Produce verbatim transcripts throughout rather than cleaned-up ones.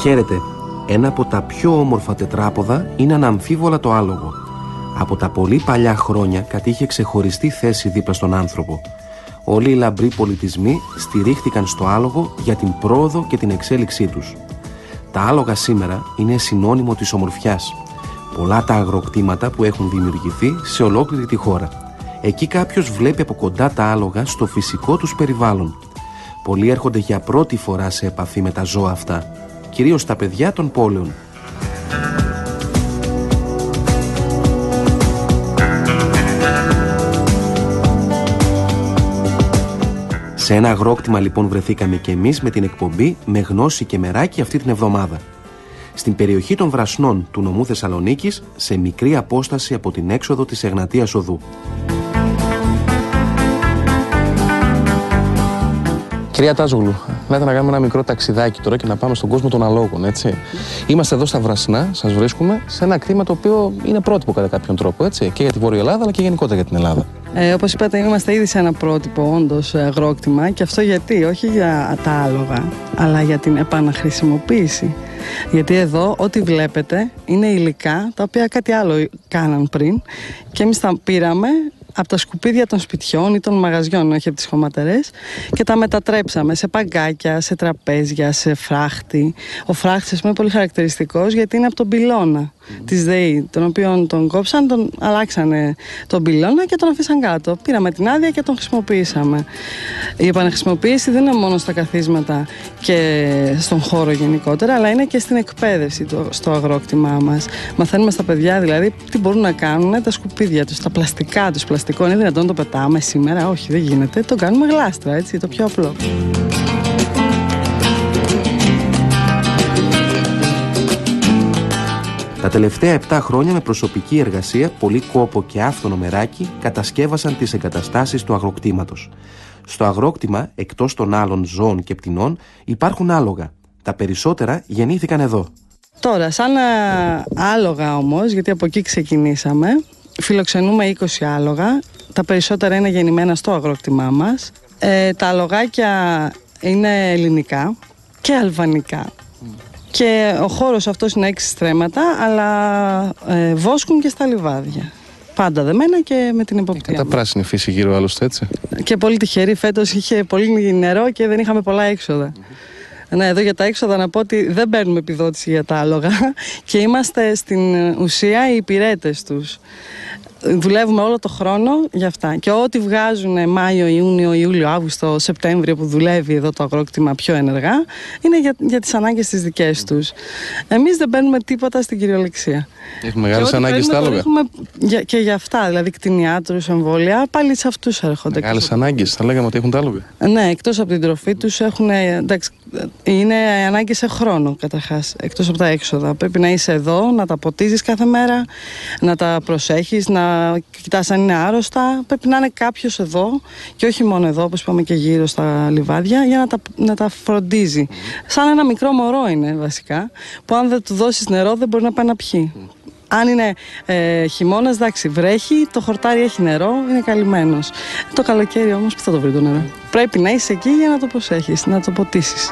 Χαίρετε, ένα από τα πιο όμορφα τετράποδα είναι αναμφίβολα το άλογο. Από τα πολύ παλιά χρόνια κατήχε ξεχωριστή θέση δίπλα στον άνθρωπο. Όλοι οι λαμπροί πολιτισμοί στηρίχθηκαν στο άλογο για την πρόοδο και την εξέλιξή τους. Τα άλογα σήμερα είναι συνώνυμο της ομορφιάς. Πολλά τα αγροκτήματα που έχουν δημιουργηθεί σε ολόκληρη τη χώρα. Εκεί κάποιος βλέπει από κοντά τα άλογα στο φυσικό τους περιβάλλον. Πολλοί έρχονται για πρώτη φορά σε επαφή με τα ζώα αυτά, κυρίως τα παιδιά των πόλεων. Σε ένα αγρόκτημα λοιπόν βρεθήκαμε και εμείς με την εκπομπή «Με γνώση και μεράκι» αυτή την εβδομάδα. Στην περιοχή των Βρασνών του νομού Θεσσαλονίκης, σε μικρή απόσταση από την έξοδο της Εγνατίας Οδού. Κυρία Τάζογλου, λέτε να κάνουμε ένα μικρό ταξιδάκι τώρα και να πάμε στον κόσμο των αλόγων, έτσι. Είμαστε εδώ στα Βρασνά, σας βρίσκουμε, σε ένα κτήμα το οποίο είναι πρότυπο κατά κάποιον τρόπο, έτσι, και για τη Βόρεια Ελλάδα αλλά και γενικότερα για την Ελλάδα. Ε, όπως είπατε, είμαστε ήδη σε ένα πρότυπο όντως αγρόκτημα, και αυτό γιατί, όχι για τα άλογα, αλλά για την επαναχρησιμοποίηση. Γιατί εδώ ό,τι βλέπετε είναι υλικά τα οποία κάτι άλλο κάναν πριν και εμείς τα πήραμε από τα σκουπίδια των σπιτιών ή των μαγαζιών, όχι από τις χωματερές, και τα μετατρέψαμε σε παγκάκια, σε τραπέζια, σε φράχτη. Ο φράχτης, ας πούμε, είναι πολύ χαρακτηριστικός γιατί είναι από τον πυλώνα mm. της ΔΕΗ, τον οποίο τον κόψαν, τον αλλάξανε τον πυλώνα και τον αφήσαν κάτω. Πήραμε την άδεια και τον χρησιμοποιήσαμε. Η επαναχρησιμοποίηση δεν είναι μόνο στα καθίσματα και στον χώρο γενικότερα, αλλά είναι και στην εκπαίδευση στο αγρόκτημά μας. Μαθαίνουμε στα παιδιά δηλαδή τι μπορούν να κάνουν τα σκουπίδια τους, τα πλαστικά τους. Πλαστικό είναι δυνατόν να το πετάμε σήμερα? Όχι, δεν γίνεται. Το κάνουμε γλάστρα, έτσι, το πιο απλό. Τα τελευταία επτά χρόνια με προσωπική εργασία, πολύ κόπο και άφθονο μεράκι κατασκεύασαν τις εγκαταστάσεις του αγροκτήματος. Στο αγρόκτημα, εκτός των άλλων ζώων και πτηνών, υπάρχουν άλογα. Τα περισσότερα γεννήθηκαν εδώ. Τώρα, σαν άλογα όμως, γιατί από εκεί ξεκινήσαμε, φιλοξενούμε είκοσι άλογα. Τα περισσότερα είναι γεννημένα στο αγρόκτημά μας. Ε, τα αλογάκια είναι ελληνικά και αλβανικά. Mm. Και ο χώρος αυτός είναι έξι στρέμματα, αλλά ε, βόσκουν και στα λιβάδια. Πάντα δεμένα και με την εποπτεία. Κατά πράσινη φύση γύρω άλλωστε, έτσι. Και πολύ τυχερή, φέτος είχε πολύ νερό και δεν είχαμε πολλά έξοδα. Mm-hmm. Ναι, εδώ για τα έξοδα να πω ότι δεν παίρνουμε επιδότηση για τα άλογα και είμαστε στην ουσία οι υπηρέτες τους. Δουλεύουμε όλο το χρόνο για αυτά. Και ό,τι βγάζουν Μάιο, Ιούνιο, Ιούλιο, Αύγουστο, Σεπτέμβριο που δουλεύει εδώ το αγρόκτημα πιο ενεργά, είναι για, για τις ανάγκες τις δικές τους. Εμείς δεν παίρνουμε τίποτα στην κυριολεξία. Έχουμε μεγάλες ανάγκες στα άλογα. Και για αυτά, δηλαδή κτηνιάτρους, εμβόλια, πάλι σε αυτούς έρχονται. Μεγάλες ανάγκες, θα λέγαμε ότι έχουν τα άλογα. Ναι, εκτός από την τροφή τους έχουν. Εντάξει, είναι ανάγκες σε χρόνο καταρχάς, εκτός από τα έξοδα. Πρέπει να είσαι εδώ, να τα ποτίζεις κάθε μέρα, να τα προσέχεις, να κοιτάς αν είναι άρρωστα. Πρέπει να είναι κάποιος εδώ και όχι μόνο εδώ, όπως είπαμε και γύρω στα λιβάδια, για να τα, να τα φροντίζει. Σαν ένα μικρό μωρό είναι βασικά, που αν δεν του δώσεις νερό δεν μπορεί να πάει να πιει. Αν είναι ε, χειμώνας, εντάξει, βρέχει, το χορτάρι έχει νερό, είναι καλυμμένος. Το καλοκαίρι όμως, πού θα το βρει το νερό? Πρέπει να είσαι εκεί για να το προσέχεις, να το ποτίσεις.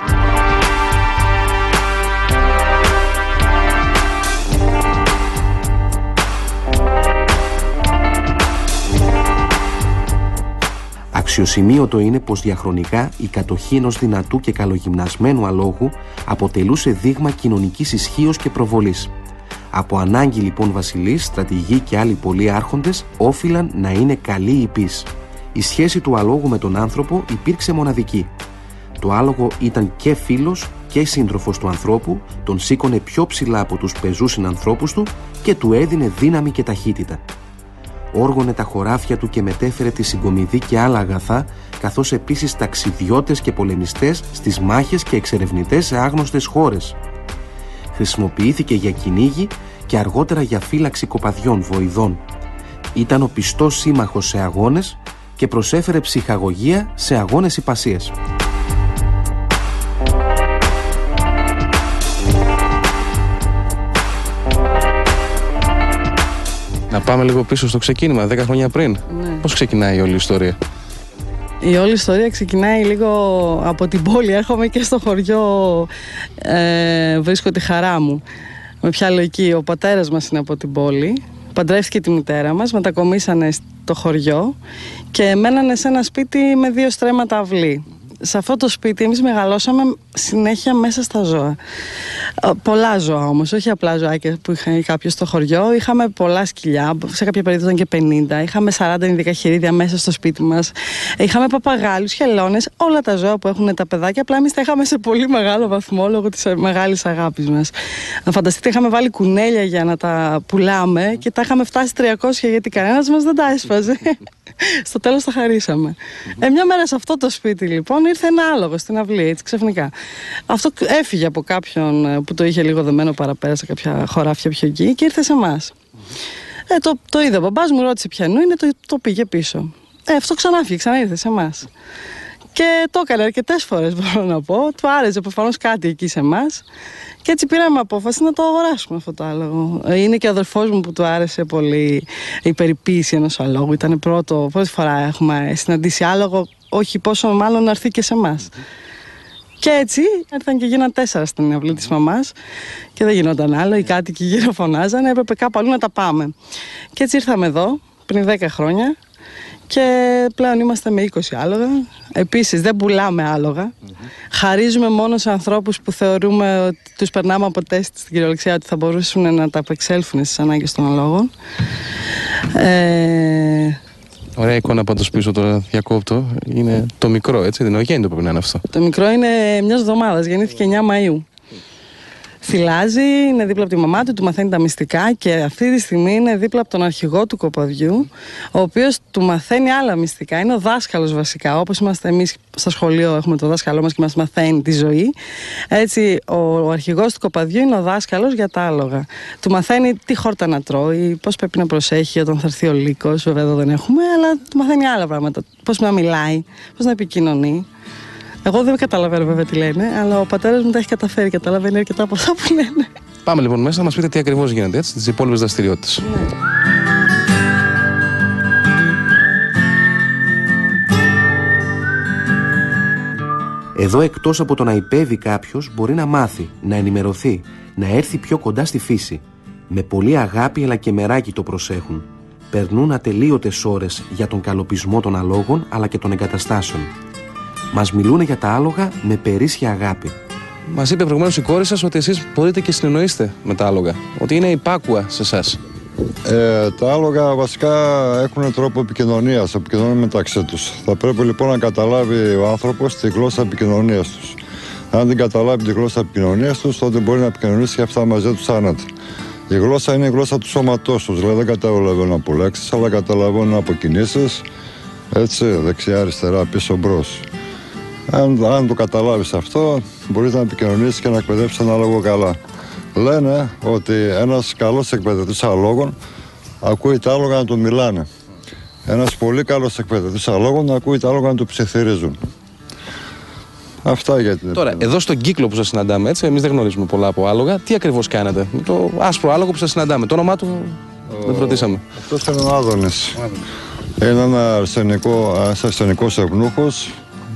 Αξιοσημείωτο είναι πως διαχρονικά η κατοχή ενός δυνατού και καλογυμνασμένου αλόγου αποτελούσε δείγμα κοινωνικής ισχύως και προβολής. Από ανάγκη λοιπόν βασιλείς, στρατηγοί και άλλοι πολλοί άρχοντες όφυλαν να είναι καλοί ιππείς. Η σχέση του αλόγου με τον άνθρωπο υπήρξε μοναδική. Το άλογο ήταν και φίλος και σύντροφος του ανθρώπου, τον σήκωνε πιο ψηλά από τους πεζούς συνανθρώπους του και του έδινε δύναμη και ταχύτητα. Όργωνε τα χωράφια του και μετέφερε τη συγκομιδή και άλλα αγαθά, καθώς επίσης ταξιδιώτες και πολεμιστές στις μάχες και εξερευνητές σε άγνωστες χώρες. Χρησιμοποιήθηκε για κυνήγι και αργότερα για φύλαξη κοπαδιών, βοηδών. Ήταν ο πιστός σύμμαχος σε αγώνες και προσέφερε ψυχαγωγία σε αγώνες ιππασίας. Να πάμε λίγο πίσω στο ξεκίνημα, δέκα χρόνια πριν. Ναι. Πώς ξεκινάει όλη η ιστορία? Η όλη ιστορία ξεκινάει λίγο από την πόλη. Έρχομαι και στο χωριό, ε, βρίσκω τη χαρά μου. Με ποια λογική? Ο πατέρας μας είναι από την πόλη, παντρεύτηκε τη μητέρα μας, μετακομίσανε στο χωριό και μένανε σε ένα σπίτι με δύο στρέμματα αυλή. Σε αυτό το σπίτι εμείς μεγαλώσαμε συνέχεια μέσα στα ζώα. Πολλά ζώα όμως, όχι απλά ζωάκια που είχε κάποιο στο χωριό. Είχαμε πολλά σκυλιά, σε κάποια περίπτωση ήταν και πενήντα. Είχαμε σαράντα ενδικά χειρίδια μέσα στο σπίτι μας. Είχαμε παπαγάλους, χελώνες, όλα τα ζώα που έχουν τα παιδάκια. Απλά εμείς τα είχαμε σε πολύ μεγάλο βαθμό λόγω της μεγάλης αγάπης μας. Να φανταστείτε, είχαμε βάλει κουνέλια για να τα πουλάμε και τα είχαμε φτάσει τριακόσια γιατί κανένας μας δεν τα έσπαζε. Στο τέλος τα χαρίσαμε. Ε, μια μέρα σε αυτό το σπίτι λοιπόν ήρθε ένα άλογο στην αυλή, έτσι ξαφνικά. Αυτό έφυγε από κάποιον που το είχε λίγο δεμένο παραπέρα σε κάποια χωράφια πιο εκεί και ήρθε σε εμάς. Ε, το, το είδε ο μπαμπάς μου, ρώτησε ποιανού είναι, το, το πήγε πίσω. Ε, αυτό ξανάφυγε, ξανά ήρθε σε εμάς. Και το έκανε αρκετές φορές, μπορώ να πω. Του άρεσε προφανώς κάτι εκεί σε εμάς. Και έτσι πήραμε απόφαση να το αγοράσουμε αυτό το άλογο. Είναι και ο αδερφός μου που του άρεσε πολύ η περιποίηση ενός αλόγου. Ήταν πρώτο, πρώτη φορά έχουμε συναντήσει άλογο, όχι πόσο μάλλον να έρθει και σε εμάς. Και έτσι ήρθαν και γίναν τέσσερα στην αυλή της μαμάς και δεν γινόταν άλλο. Οι κάτοικοι γύρω φωνάζανε, έπρεπε κάπου αλλού να τα πάμε. Και έτσι ήρθαμε εδώ πριν δέκα χρόνια. Και πλέον είμαστε με είκοσι άλογα. Επίσης δεν πουλάμε άλογα. Mm-hmm. Χαρίζουμε μόνο σε ανθρώπους που θεωρούμε ότι τους περνάμε από τεστ στην κυριολεξία ότι θα μπορούσαν να τα απεξέλθουν στις ανάγκες των αλόγων. Ε... Ωραία εικόνα πάντως πίσω, τώρα διακόπτω. Είναι το μικρό, έτσι, δεν είναι το πρέπει να είναι αυτό. Το μικρό είναι μιας εβδομάδας, γεννήθηκε εννιά Μαΐου. Θυλάζει, είναι δίπλα από τη μαμά του, του μαθαίνει τα μυστικά και αυτή τη στιγμή είναι δίπλα από τον αρχηγό του κοπαδιού, ο οποίος του μαθαίνει άλλα μυστικά. Είναι ο δάσκαλος βασικά. Όπως είμαστε εμείς στο σχολείο, έχουμε το δάσκαλό μας και μας μαθαίνει τη ζωή. Έτσι, ο, ο αρχηγός του κοπαδιού είναι ο δάσκαλος για τα άλογα. Του μαθαίνει τι χόρτα να τρώει, πώς πρέπει να προσέχει όταν θα έρθει ο λύκος. Βέβαια εδώ δεν έχουμε, αλλά του μαθαίνει άλλα πράγματα. Πώς να μιλάει, πώς να επικοινωνεί. Εγώ δεν καταλαβαίνω βέβαια τι λένε, αλλά ο πατέρας μου τα έχει καταφέρει, καταλαβαίνει αρκετά από αυτά που λένε. Πάμε λοιπόν μέσα να μας πείτε τι ακριβώς γίνεται, έτσι, τις υπόλοιπες δραστηριότητες. Ναι. Εδώ εκτός από το να υπέβει κάποιος μπορεί να μάθει, να ενημερωθεί, να έρθει πιο κοντά στη φύση. Με πολύ αγάπη αλλά και μεράκι το προσέχουν. Περνούν ατελείωτες ώρες για τον καλοπισμό των αλόγων αλλά και των εγκαταστάσεων. Μας μιλούν για τα άλογα με περίσσια αγάπη. Μας είπε προηγουμένως η κόρη σας ότι εσείς μπορείτε και συνεννοείστε με τα άλογα. Ότι είναι υπάκουα σε εσάς. Ε, τα άλογα βασικά έχουν τρόπο επικοινωνίας, επικοινωνούν μεταξύ τους. Θα πρέπει λοιπόν να καταλάβει ο άνθρωπος τη γλώσσα επικοινωνίας τους. Αν δεν καταλάβει τη γλώσσα επικοινωνίας τους, τότε μπορεί να επικοινωνήσει και αυτά μαζί τους άνετα. Η γλώσσα είναι η γλώσσα του σώματός τους, δηλαδή δεν καταλαβαίνουν από λέξεις, αλλά καταλαβαίνουν από κινήσεις. Έτσι, δεξιά, αριστερά, πίσω, μπρος. Αν, αν το καταλάβεις αυτό, μπορείς να επικοινωνήσεις και να εκπαιδεύσεις ένα άλογο καλά. Λένε ότι ένας καλός εκπαιδευτής αλόγων ακούει τα άλογα να του μιλάνε. Ένας πολύ καλός εκπαιδευτής αλόγων ακούει τα άλογα να του ψιθυρίζουν. Αυτά γιατί. Τώρα, εδώ στον κύκλο που σας συναντάμε, έτσι, εμείς δεν γνωρίζουμε πολλά από άλογα. Τι ακριβώς κάνετε με το άσπρο άλογο που σας συναντάμε? Το όνομά του ο... δεν ρωτήσαμε. Αυτός είναι ο Άδωνης. Είναι ένα αρσενικό, αρσενικός ευνούχος.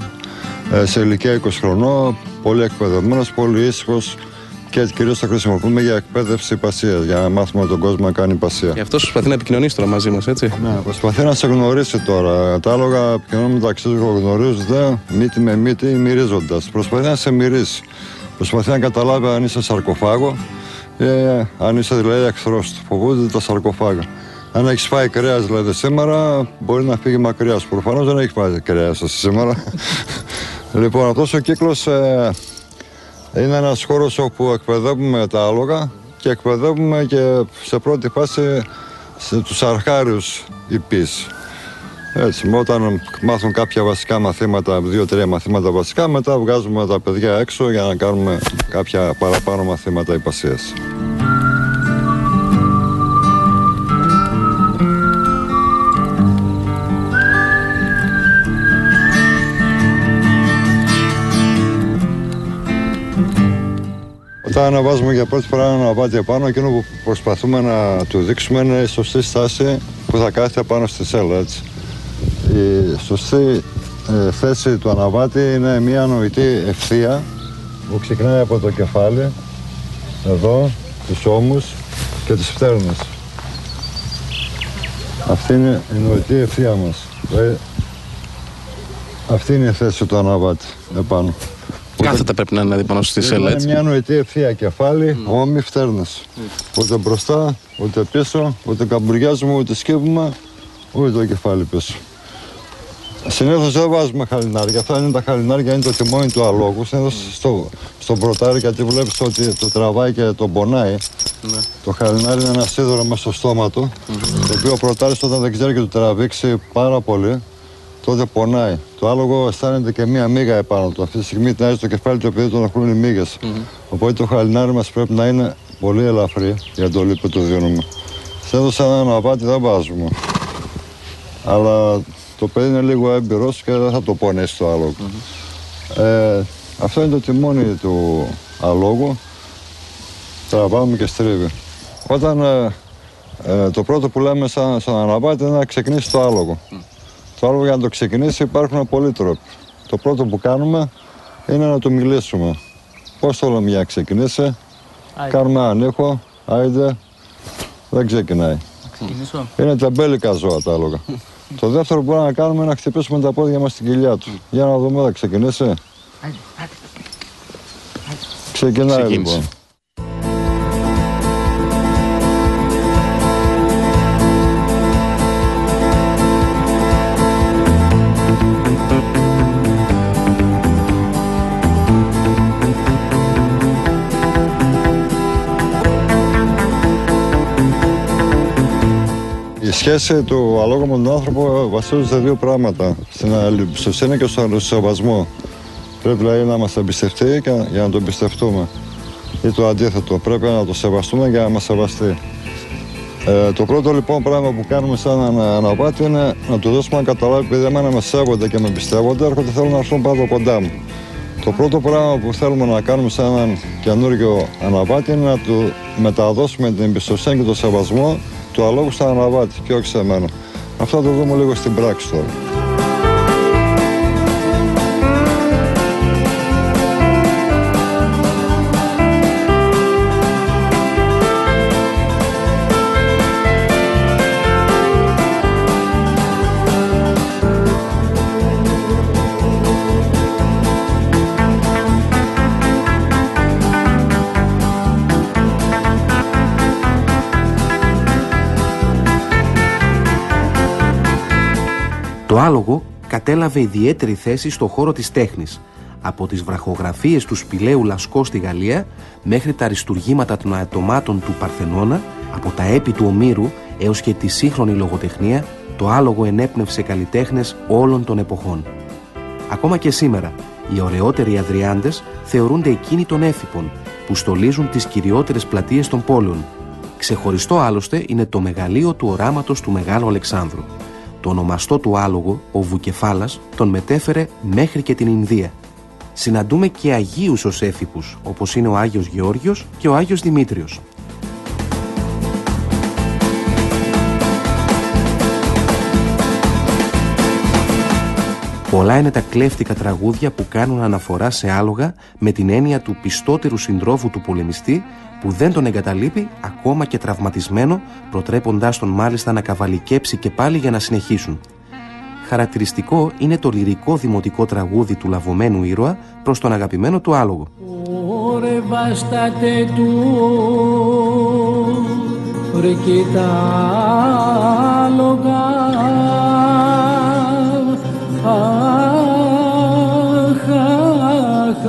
Σε ηλικία είκοσι χρονών, πολύ εκπαιδευμένος, πολύ ήσυχος και κυρίως θα χρησιμοποιούμε για εκπαίδευση υπασίας, για να μάθουμε τον κόσμο να κάνει υπασία. Και αυτός προσπαθεί να επικοινωνήσει τώρα μαζί μας, έτσι. Ναι, προσπαθεί να σε γνωρίσει τώρα. Τα άλογα επικοινωνούν μεταξύ τους, γνωρίζονται μύτη με μύτη, μυρίζοντας. Προσπαθεί να σε μυρίσει. Προσπαθεί να καταλάβει αν είσαι σαρκοφάγο ή αν είσαι δηλαδή εχθρός του. Φοβούνται τα σαρκοφάγα. Αν έχεις φάει κρέας δηλαδή σήμερα, μπορεί να φύγει μακριά σου. Προφανώς δεν έχει φάει κρέας σήμερα. Λοιπόν, αυτός ο κύκλος ε, είναι ένας χώρος όπου εκπαιδεύουμε τα άλογα και εκπαιδεύουμε και σε πρώτη φάση σε, τους αρχάριους υπείς. Έτσι, όταν μάθουν κάποια βασικά μαθήματα, δύο-τρία μαθήματα βασικά, μετά βγάζουμε τα παιδιά έξω για να κάνουμε κάποια παραπάνω μαθήματα υπασίας. Όταν αναβάζουμε για πρώτη φορά ένα ναυάτι επάνω, εκείνο που προσπαθούμε να του δείξουμε είναι η σωστή στάση που θα κάθεται πάνω στη σέλα, έτσι. Η σωστή ε, θέση του αναβάτη είναι μια νοητή ευθεία που ξεκινάει από το κεφάλι, εδώ, τους ώμους και τις φτέρνες. Αυτή είναι η νοητή ευθεία μας. Ε, αυτή είναι η θέση του αναβάτη επάνω. Κάθετα πρέπει να είναι πάνω στη σέλα, έτσι. Είναι μια νοητή ευθεία, κεφάλι, mm. ώμοι, φτέρνες. Mm. Ούτε μπροστά, ούτε πίσω, ούτε καμπουριάζουμε, ούτε σκύβουμε, ούτε το κεφάλι πίσω. Συνήθως δεν βάζουμε χαλινάρια. Αυτά είναι τα χαλινάρια, είναι το τιμόνι του αλόγου. Συνήθως στο, στο πρωτάρι, γιατί βλέπεις ότι το τραβάει και το πονάει. Ναι. Το χαλινάρι είναι ένα σίδερο μέσα στο στόμα του. Mm. Το οποίο ο πρωτάρις όταν δεν ξέρει και το τραβήξει πάρα πολύ, τότε πονάει. Το άλογο αισθάνεται και μία μύγα επάνω του. Αυτή τη στιγμή τεινάζει το κεφάλι του επειδή τον αχλούν οι μύγες. Mm. Οπότε το χαλινάρι μας πρέπει να είναι πολύ ελαφρύ για το λίπο που το δίνουμε. Συνήθως σαν ένα αναβάτη δεν βάζουμε. Αλλά το παιδί είναι λίγο έμπειρος και δεν θα το πονέσει το άλογο. Mm-hmm. Ε, αυτό είναι το τιμόνι του αλόγου. Τραβάμε και στρίβει. Όταν ε, ε, το πρώτο που λέμε σαν, σαν αναβάτη είναι να ξεκινήσει το άλογο. Mm. Το άλογο για να το ξεκινήσει υπάρχουν πολλοί τρόποι. Το πρώτο που κάνουμε είναι να του μιλήσουμε. Πώς το λέμε για να ξεκινήσει. Άιντε. Κάνουμε έναν ήχο. Άιντε. Δεν ξεκινάει. Ξεκινήσω. Είναι τεμπέλικα ζώα τα άλογα. Το δεύτερο που μπορούμε να κάνουμε είναι να χτυπήσουμε τα πόδια μας στην κοιλιά του. Για να δούμε, θα ξεκινήσει. Ξεκινάει λοιπόν. Η σχέση του αλόγου με τον άνθρωπο βασίζεται σε δύο πράγματα. Στην εμπιστοσύνη και στον σεβασμό. Πρέπει δηλαδή να μας εμπιστευτεί και για να το εμπιστευτούμε. Ή το αντίθετο, πρέπει να το σεβαστούμε για να μας σεβαστεί. Ε, το πρώτο λοιπόν πράγμα που κάνουμε σαν αναβάτη είναι να του δώσουμε να καταλάβει, επειδή εμένα με σέβονται και με εμπιστεύονται, έρχονται θέλουν να έρθουν πάνω κοντά μου. Το πρώτο πράγμα που θέλουμε να κάνουμε σαν έναν καινούργιο αναβάτη είναι να του μεταδώσουμε την εμπιστοσύνη και το σεβασμό του αλόγου στα αναβάτη και όχι σε μένα. Αυτό το δούμε λίγο στην πράξη τώρα. Το άλογο κατέλαβε ιδιαίτερη θέση στο χώρο της τέχνης, από τις βραχογραφίες του σπηλαίου Λασκό στη Γαλλία μέχρι τα αριστουργήματα των αετωμάτων του Παρθενώνα, από τα έπι του Ομήρου έως και τη σύγχρονη λογοτεχνία, το άλογο ενέπνευσε καλλιτέχνες όλων των εποχών. Ακόμα και σήμερα, οι ωραιότεροι αδριάντες θεωρούνται εκείνοι των Έφυπων, που στολίζουν τις κυριότερες πλατείες των πόλεων. Ξεχωριστό άλλωστε είναι το μεγαλείο του οράματος του Μεγάλου Αλεξάνδρου. Το ονομαστό του άλογο, ο Βουκεφάλας, τον μετέφερε μέχρι και την Ινδία. Συναντούμε και Αγίους ως Έφυπους, όπως είναι ο Άγιος Γεώργιος και ο Άγιος Δημήτριος. Πολλά είναι τα κλέφτικα τραγούδια που κάνουν αναφορά σε άλογα με την έννοια του πιστότερου συντρόφου του πολεμιστή που δεν τον εγκαταλείπει ακόμα και τραυματισμένο, προτρέποντάς τον μάλιστα να καβαλικέψει και πάλι για να συνεχίσουν. Χαρακτηριστικό είναι το λυρικό δημοτικό τραγούδι του λαβωμένου ήρωα προς τον αγαπημένο του άλογο. Ωρε βάστατε του, ρε και τα άλογα, αχ, αχ,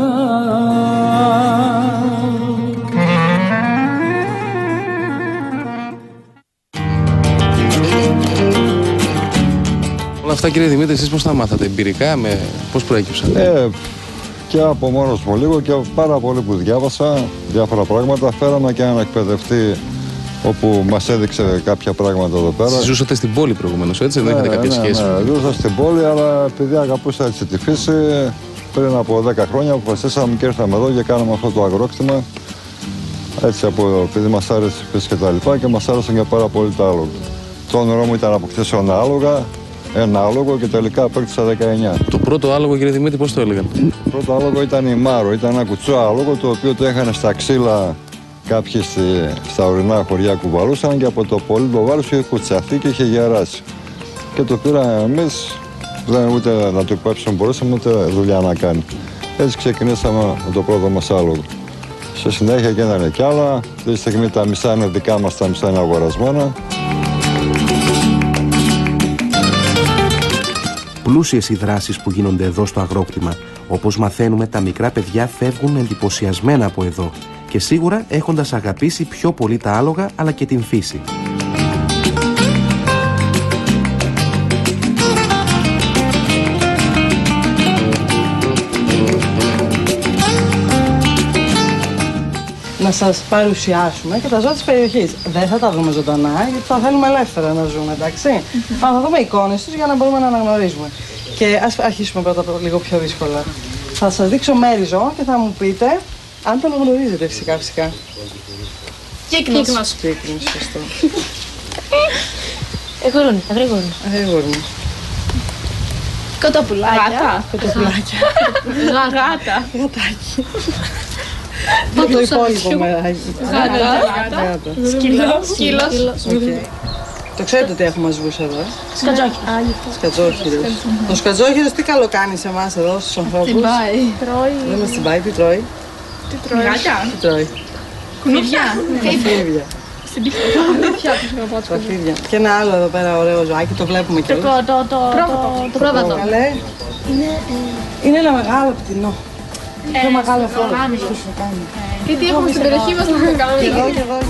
Όλα αυτά, κύριε Δημήτρη, εσείς πώς τα μάθατε, εμπειρικά, με... πώς προέκυψαν? Ε, και από μόνος μου λίγο και πάρα πολύ που διάβασα διάφορα πράγματα. Φέραμε και έναν εκπαιδευτή όπου μας έδειξε κάποια πράγματα εδώ πέρα. Εσείς ζούσατε στην πόλη προηγουμένως, έτσι, δεν ναι, είχατε κάποια ναι, σχέση? Ναι, ναι, ζούσα στην πόλη, αλλά επειδή αγαπούσα έτσι τη φύση, πριν από δέκα χρόνια αποφασίσαμε και ήρθαμε εδώ και κάναμε αυτό το αγρόκτημα. Έτσι, από, επειδή μας άρεσε η φύση και τα λοιπά και μας άρεσαν και πάρα πολύ τα άλογα. Το όνειρό μου ήταν να αποκτήσω ένα άλογα. ένα άλογο και τελικά απέκτησα δεκαεννιά. Το πρώτο άλογο, κύριε Δημήτρη, πώς το έλεγαν? Το πρώτο άλογο ήταν η Μάρο, ήταν ένα κουτσό άλογο το οποίο το είχαν στα ξύλα κάποιοι στη, στα ορεινά χωριά κουβαλούσαν και από το πολύ το βάρος είχε κουτσαθεί και είχε γεράσει. Και το πήραμε εμείς, δεν ούτε να το υπάψουμε μπορούσαμε ούτε δουλειά να κάνει. Έτσι ξεκινήσαμε με το πρώτο μας άλογο. Στη συνέχεια γίνανε κι άλλα. Αυτή τη στιγμή τα μισά είναι δικά μας, τα μισά είναι αγορασμένα. Πλούσιες οι δράσεις που γίνονται εδώ στο αγρόκτημα. Όπως μαθαίνουμε, τα μικρά παιδιά φεύγουν εντυπωσιασμένα από εδώ και σίγουρα έχοντας αγαπήσει πιο πολύ τα άλογα αλλά και την φύση. Να σας παρουσιάσουμε και τα ζώα της περιοχής. Δεν θα τα δούμε ζωντανά, γιατί θα θέλουμε ελεύθερα να ζούμε, εντάξει. Mm-hmm. Αλλά θα δούμε εικόνες τους για να μπορούμε να αναγνωρίζουμε. Και ας αρχίσουμε πρώτα από λίγο πιο δύσκολα. Θα σας δείξω μέρη ζώων και θα μου πείτε αν το αναγνωρίζετε φυσικά φυσικά. Κύκνος. Κύκνος, σωστό. Εγγούρνη, αγρήγορνη. Αγρήγορνη. Κοτοπουλάκια. Γάτα. Κοτοπουλάκια. Γάτα. Γατάκι. Το υπόλοιπο μεράκι. Γάτα. Σκύλος. Σκύλος. Το ξέρετε ότι έχουμε ζούς εδώ. Σκατζόχυρος. Σκατζόχυρος. Ο σκατζόχυρος τι καλό κάνει σε εμάς εδώ στους ανθρώπους? Την πάει. Τρώει. Δεν μας την πάει, τι τρώει? Τι τρώει? Γάτια. Τι τρώει? Κουνίδια. Παφίδια. Στην πίχτα. Παφίδια. Και ένα άλλο εδώ πέρα ωραίο ζωάκι, το βλέπουμε και Το πρόβατο. Καλέ. Είναι ένα μεγάλο πτηνό. Πιο μεγάλο φόρο. Γιατί έχουμε στην περιοχή μας να κάνουμε. Και εδώ και εδώ.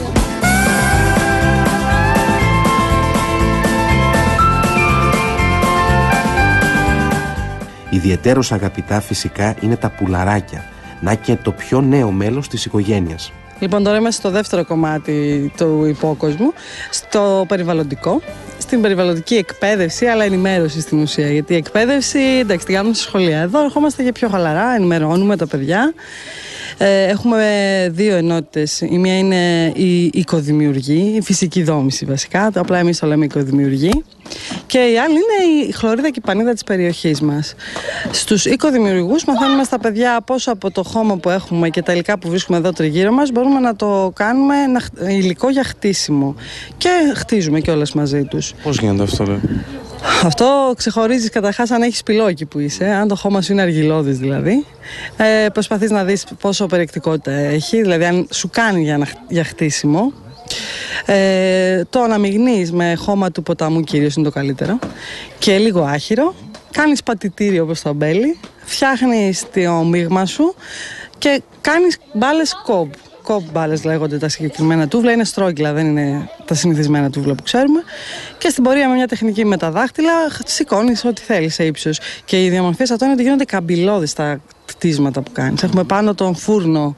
Ιδιαιτέρως αγαπητά φυσικά είναι τα πουλαράκια, να και το πιο νέο μέλος της οικογένειας. Λοιπόν, τώρα είμαστε στο δεύτερο κομμάτι του υπόκοσμου, στο περιβαλλοντικό, στην περιβαλλοντική εκπαίδευση, αλλά ενημέρωση στην ουσία. Γιατί η εκπαίδευση, εντάξει, τη κάνουμε στη σχολεία. Εδώ ερχόμαστε για πιο χαλαρά, ενημερώνουμε τα παιδιά. Ε, έχουμε δύο ενότητες. Η μία είναι η οικοδημιουργή, η φυσική δόμηση βασικά, απλά εμείς το λέμε οικοδημιουργή. Και η άλλη είναι η χλωρίδα και η πανίδα της περιοχής μας. Στους οικοδημιουργούς μαθαίνουμε στα παιδιά πώς από το χώμα που έχουμε και τα υλικά που βρίσκουμε εδώ τριγύρω μας μπορούμε να το κάνουμε υλικό για χτίσιμο. Και χτίζουμε κιόλας μαζί τους. Πώς γίνεται αυτό, λέει? Αυτό ξεχωρίζεις καταρχάς αν έχεις πυλόκι που είσαι, αν το χώμα σου είναι αργυλώδης δηλαδή. Ε, προσπαθείς να δεις πόσο περιεκτικότητα έχει, δηλαδή αν σου κάνει για, να, για χτίσιμο. Ε, το αναμειγνύεις με χώμα του ποταμού κυρίως είναι το καλύτερο και λίγο άχυρο. Κάνεις πατητήριο όπως το αμπέλι, φτιάχνεις το μείγμα σου και κάνεις μπάλες κόμπ. Κόμπ μπάλες λέγονται τα συγκεκριμένα τούβλα, είναι στρόγγυλα, δεν είναι τα συνηθισμένα τούβλα που ξέρουμε. Και στην πορεία με μια τεχνική με τα δάχτυλα σηκώνεις ό,τι θέλεις σε ύψος. Και οι διαμορφές αυτό είναι ότι γίνονται καμπυλώδεις τα κτίσματα που κάνεις. Έχουμε πάνω τον φούρνο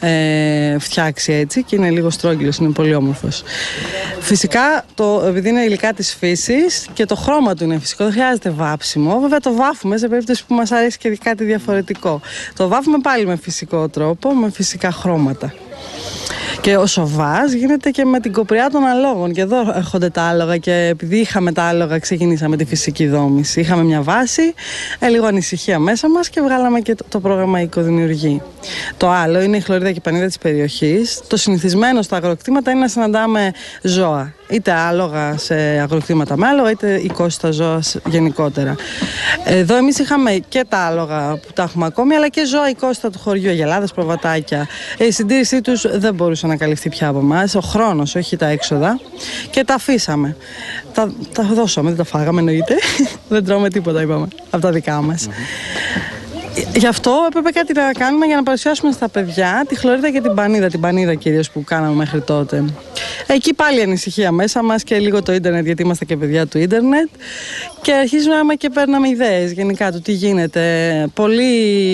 ε, φτιάξει έτσι και είναι λίγο στρόγγυλος, είναι πολύ όμορφος. Φυσικά, το, επειδή είναι υλικά της φύσης και το χρώμα του είναι φυσικό, δεν χρειάζεται βάψιμο. Βέβαια το βάφουμε σε περίπτωση που μας αρέσει και κάτι διαφορετικό. Το βάφουμε πάλι με φυσικό τρόπο, με φυσικά χρώματα. Και ο σοβάς γίνεται και με την κοπριά των αλόγων. Και εδώ έρχονται τα άλογα και επειδή είχαμε τα άλογα ξεκινήσαμε τη φυσική δόμηση. Είχαμε μια βάση, ε, λίγο ανησυχία μέσα μας και βγάλαμε και το, το πρόγραμμα οικοδημιουργή. Το άλλο είναι η χλωρίδα και η πανίδα της περιοχής. Το συνηθισμένο στα αγροκτήματα είναι να συναντάμε ζώα. Είτε άλογα σε αγροκτήματα με άλογα, είτε οικόσιτα ζώα γενικότερα. Εδώ εμείς είχαμε και τα άλογα που τα έχουμε ακόμη, αλλά και ζώα οικόσιτα του χωριού, αγελάδες, προβατάκια. Η συντήρησή τους δεν μπορούσε να καλυφθεί πια από εμάς. Ο χρόνος, όχι τα έξοδα. Και τα αφήσαμε. Τα, τα δώσαμε, δεν τα φάγαμε εννοείται. Δεν τρώμε τίποτα, είπαμε, από τα δικά μας. Mm-hmm. Γι' αυτό έπρεπε κάτι να κάνουμε για να παρουσιάσουμε στα παιδιά τη χλωρίδα και την πανίδα, την πανίδα κυρίως που κάναμε μέχρι τότε. Εκεί πάλι η ανησυχία μέσα μας και λίγο το ίντερνετ, γιατί είμαστε και παιδιά του ίντερνετ. Και αρχίζουμε και παίρναμε ιδέες γενικά του τι γίνεται. Πολύ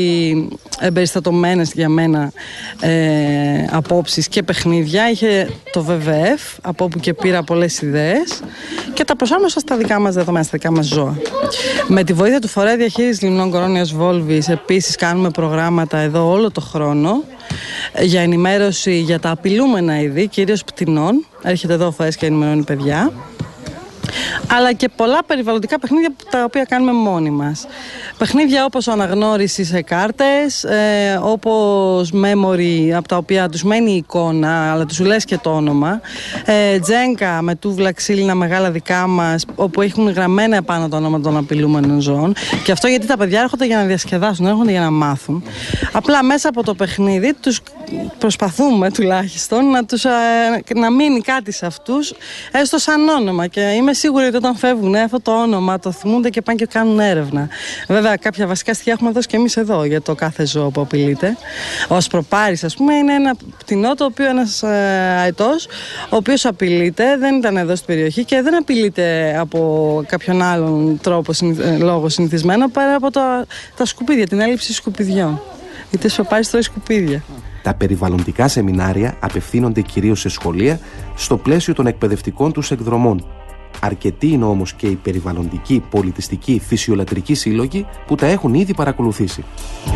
εμπεριστατωμένες για μένα ε, απόψεις και παιχνίδια. Είχε το βι βι εφ, από όπου και πήρα πολλές ιδέες και τα προσάρμοσα στα δικά μας δεδομένα, στα δικά μας ζώα. Με τη βοήθεια του Φορέα Διαχείρισης Λιμνών Κορώνιας Βόλβης επίσης κάνουμε προγράμματα εδώ όλο το χρόνο για ενημέρωση για τα απειλούμενα είδη, κυρίως πτηνών. Έρχεται εδώ ο Φορέας και ενημερώνει παιδιά. Αλλά και πολλά περιβαλλοντικά παιχνίδια τα οποία κάνουμε μόνοι μας. Παιχνίδια όπως αναγνώριση σε κάρτες, ε, όπως memory, από τα οποία τους μένει η εικόνα, αλλά τους λες και το όνομα. Ε, τζέγκα με τούβλα ξύλινα μεγάλα δικά μας, όπου έχουν γραμμένα επάνω το όνομα των απειλούμενων ζώων. Και αυτό γιατί τα παιδιά έρχονται για να διασκεδάσουν, έρχονται για να μάθουν. Απλά μέσα από το παιχνίδι τους προσπαθούμε τουλάχιστον να, τους, να μείνει κάτι σε αυτούς, έστω σαν όνομα. Και είμαι σίγουρη ότι όταν φεύγουν αυτό το όνομα το θυμούνται και πάνε και κάνουν έρευνα. Βέβαια, κάποια βασικά στοιχεία έχουμε δώσει και εμείς εδώ για το κάθε ζώο που απειλείται. Ο ασπροπάρης, ας πούμε, είναι ένα πτηνό το οποίο ένας αετός, ο οποίος απειλείται, δεν ήταν εδώ στην περιοχή και δεν απειλείται από κάποιον άλλον τρόπο, λόγο συνηθισμένο, πέρα από τα, τα σκουπίδια, την έλλειψη σκουπιδιών. Γιατί ο ασπροπάρης τρώει σκουπίδια. Τα περιβαλλοντικά σεμινάρια απευθύνονται κυρίως σε σχολεία στο πλαίσιο των εκπαιδευτικών τους εκδρομών. Αρκετοί είναι όμως και οι περιβαλλοντικοί, πολιτιστικοί, φυσιολατρικοί σύλλογοι που τα έχουν ήδη παρακολουθήσει.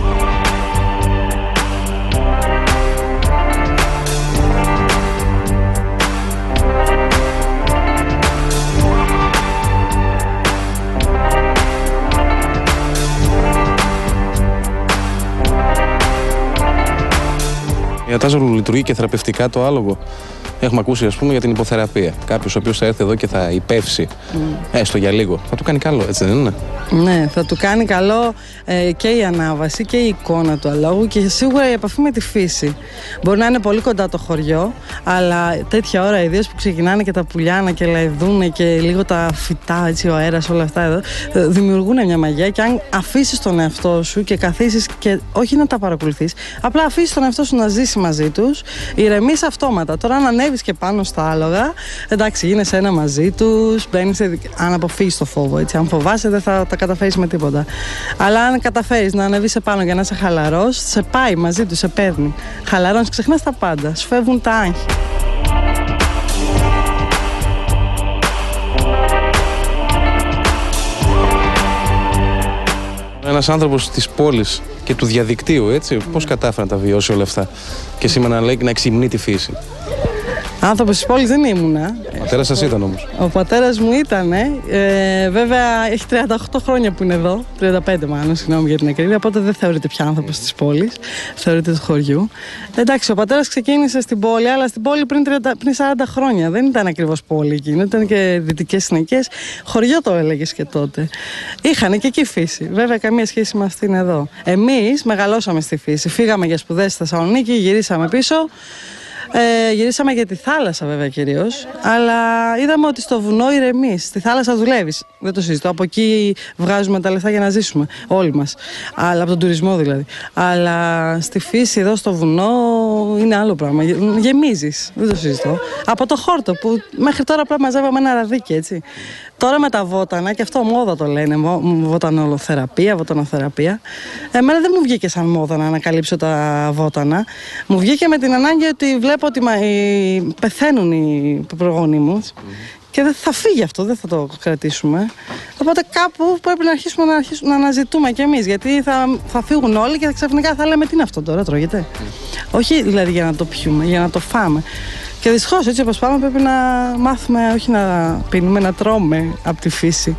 Για Τάζολου λειτουργεί και θεραπευτικά το άλογο. Έχουμε ακούσει, ας πούμε, για την υποθεραπεία. Κάποιος ο οποίος θα έρθει εδώ και θα υπεύσει, mm. έστω για λίγο, θα του κάνει καλό, έτσι δεν είναι? Ναι, θα του κάνει καλό ε, και η ανάβαση και η εικόνα του αλόγου και σίγουρα η επαφή με τη φύση. Μπορεί να είναι πολύ κοντά το χωριό, αλλά τέτοια ώρα, ιδίως που ξεκινάνε και τα πουλιά να κελαηδούν και λίγο τα φυτά, έτσι, ο αέρας, όλα αυτά εδώ, δημιουργούν μια μαγεία. Και αν αφήσεις τον εαυτό σου και καθίσεις και όχι να τα παρακολουθείς, απλά αφήσεις τον εαυτό σου να ζήσει μαζί τους, ηρεμείς αυτόματα. Τώρα, αν ανέβεις και πάνω στα άλογα, εντάξει, γίνεσαι ένα μαζί τους, μπαίνεις, αν αποφύγεις το φόβο, έτσι. Αν φοβάσαι, δεν θα τα καταφέρεις με τίποτα. Αλλά αν καταφέρεις να ανέβεις επάνω για να είσαι χαλαρός, σε πάει μαζί του, σε παίρνει. Χαλαρώνεις, ξεχνάς τα πάντα, σου φεύγουν τα άγχη. Ένας άνθρωπος της πόλης και του διαδικτύου, έτσι, πώς κατάφερε να τα βιώσει όλα αυτά και σήμερα να λέει να εξυμνεί τη φύση? Άνθρωπος της πόλης δεν ήμουνα. Ο πατέρας σας ήταν όμως? Ο πατέρας μου ήταν, ε, βέβαια έχει τριάντα οκτώ χρόνια που είναι εδώ, τριάντα πέντε μάλλον, συγγνώμη για την ακρίβεια, οπότε δεν θεωρείται πια άνθρωπος της πόλης, θεωρείται του χωριού. Εντάξει, ο πατέρας ξεκίνησε στην πόλη, αλλά στην πόλη πριν, τριάντα, πριν σαράντα χρόνια, δεν ήταν ακριβώς πόλη εκείνη, ήταν και δυτικές συνοικίες, χωριό το έλεγες και τότε. Είχαν και εκεί φύση, βέβαια καμία σχέση με αυτήν εδώ. Εμείς μεγαλώσαμε στη φύση, φύγαμε για σπουδές στη Θεσσαλονίκη, γυρίσαμε πίσω. Ε, γυρίσαμε για τη θάλασσα βέβαια κυρίως, αλλά είδαμε ότι στο βουνό ηρεμείς, στη θάλασσα δουλεύεις, δεν το συζητώ, από εκεί βγάζουμε τα λεφτά για να ζήσουμε όλοι μας, αλλά, από τον τουρισμό δηλαδή, αλλά στη φύση εδώ στο βουνό είναι άλλο πράγμα, γεμίζεις, δεν το συζητώ, από το χόρτο που μέχρι τώρα απλά μαζεύαμε ένα ραδίκι, έτσι. Τώρα με τα βότανα, και αυτό μόδα το λένε, βοτανολοθεραπεία, βοτανοθεραπεία. Εμένα δεν μου βγήκε σαν μόδα να ανακαλύψω τα βότανα. Μου βγήκε με την ανάγκη ότι βλέπω ότι πεθαίνουν οι προγόνοι μου και δεν θα φύγει αυτό, δεν θα το κρατήσουμε. Οπότε κάπου πρέπει να αρχίσουμε να, αρχίσουμε να αναζητούμε κι εμείς, γιατί θα, θα φύγουν όλοι και ξαφνικά θα λέμε τι είναι αυτό τώρα, τρώγεται. Όχι δηλαδή για να το πιούμε, για να το φάμε. Και δυστυχώς έτσι όπως πάμε πρέπει να μάθουμε, όχι να πίνουμε, να τρώμε από τη φύση.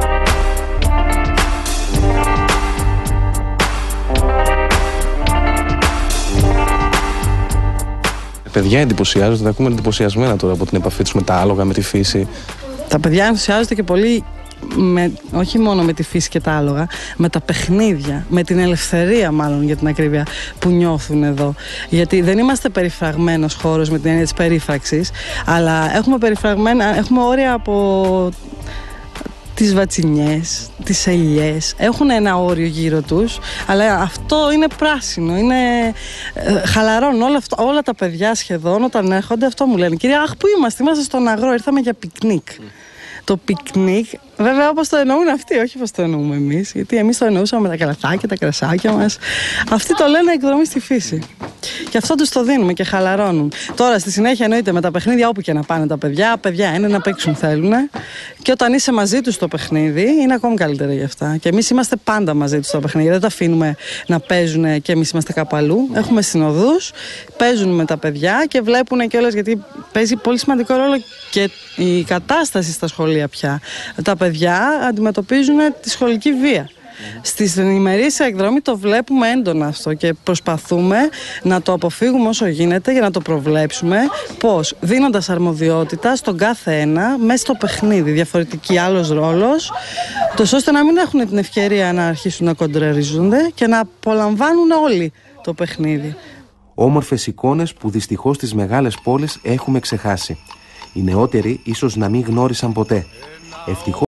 Παιδιά εντυπωσιάζονται, τα ακούμε εντυπωσιασμένα τώρα από την επαφή τους με τα άλογα, με τη φύση. Τα παιδιά ενθουσιάζονται και πολύ, με, όχι μόνο με τη φύση και τα άλογα, με τα παιχνίδια, με την ελευθερία μάλλον για την ακρίβεια που νιώθουν εδώ. Γιατί δεν είμαστε περιφραγμένος χώρος με την έννοια της περίφραξης, αλλά έχουμε περιφραγμένα, έχουμε όρια από τις βατσινιές, τις ελιές, έχουν ένα όριο γύρω τους, αλλά αυτό είναι πράσινο, είναι ε, χαλαρών. Όλα, αυτά, όλα τα παιδιά σχεδόν όταν έρχονται αυτό μου λένε, κυρία, αχ, πού είμαστε, είμαστε στον αγρό, ήρθαμε για πικνίκ. Mm. Το πικνίκ, βέβαια όπως το εννοούν αυτοί, όχι όπως το εννοούμε εμείς, γιατί εμείς το εννοούσαμε με τα καλαθάκια, τα κρασάκια μας. Αυτοί το λένε εκδρομή στη φύση. Και αυτό τους το δίνουμε και χαλαρώνουν. Τώρα στη συνέχεια εννοείται με τα παιχνίδια, όπου και να πάνε τα παιδιά, παιδιά είναι να παίξουν θέλουν. Και όταν είσαι μαζί τους στο παιχνίδι, είναι ακόμη καλύτερα γι' αυτά. Και εμείς είμαστε πάντα μαζί τους στο παιχνίδι. Δεν τα αφήνουμε να παίζουν και εμείς είμαστε κάπου αλλού. Έχουμε συνοδούς, παίζουν με τα παιδιά και βλέπουν κιόλας, γιατί παίζει πολύ σημαντικό ρόλο και η κατάσταση στα σχολεία πια. Τα παιδιά αντιμετωπίζουν τη σχολική βία. Στη ημερήσια εκδρομή το βλέπουμε έντονα αυτό και προσπαθούμε να το αποφύγουμε όσο γίνεται για να το προβλέψουμε. Πώς? Δίνοντας αρμοδιότητα στον κάθε ένα μέσα στο παιχνίδι, διαφορετική άλλος ρόλος, τόσο ώστε να μην έχουν την ευκαιρία να αρχίσουν να κοντραρίζονται και να απολαμβάνουν όλοι το παιχνίδι. Όμορφες εικόνες που δυστυχώς στις μεγάλες πόλεις έχουμε ξεχάσει. Οι νεότεροι ίσως να μην γνώρισαν ποτέ. Ευτυχώς